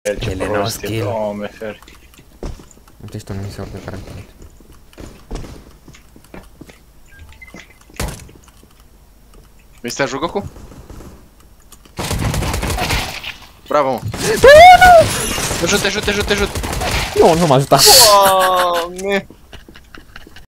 Ce Ele prost no e, skill. Doamne feri. Uite, ești un emisor de caracter. Vrei să te ajut, Goku? Bravo, mă! Te ajut, te ajut, te ajut, te ajut! Nu, nu m-a ajutat. Doamne!